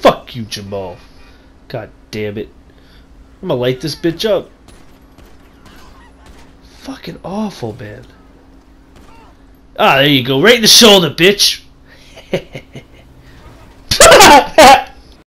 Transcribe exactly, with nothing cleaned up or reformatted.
Fuck you, Jamal. God damn it. I'm gonna light this bitch up. Fucking awful, man. Ah, there you go. Right in the shoulder, bitch.